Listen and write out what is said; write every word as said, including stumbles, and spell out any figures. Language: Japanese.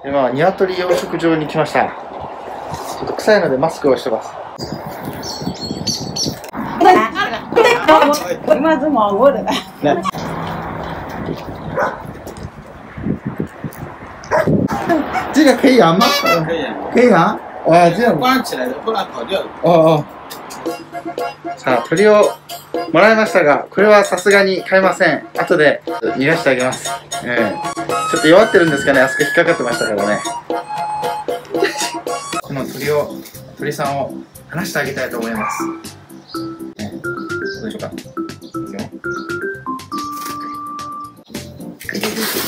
今は鶏養殖場に来ました。ちょっと臭いのでマスクをしてます。 今怎么我的？ 这个可以养吗？ 可以啊， 可以养。啊，这样。 关起来的，不然跑掉。 哦哦。さあ、鳥をもらいましたが、これはさすがに買えません。後で逃がしてあげます。えー、ちょっと弱ってるんですかね。あそこ引っかかってましたからね。この鳥を、鳥さんを離してあげたいと思います。ね、どうでしょうか。いくよ。